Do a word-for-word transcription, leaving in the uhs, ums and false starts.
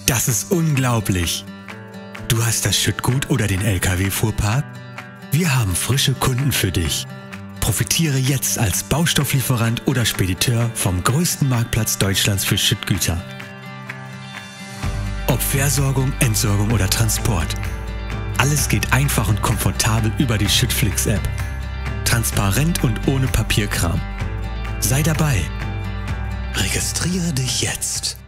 Das ist unglaublich. Du hast das Schüttgut oder den L K W-Fuhrpark? Wir haben frische Kunden für dich. Profitiere jetzt als Baustofflieferant oder Spediteur vom größten Marktplatz Deutschlands für Schüttgüter. Ob Versorgung, Entsorgung oder Transport. Alles geht einfach und komfortabel über die Schüttflix-App. Transparent und ohne Papierkram. Sei dabei. Registriere dich jetzt.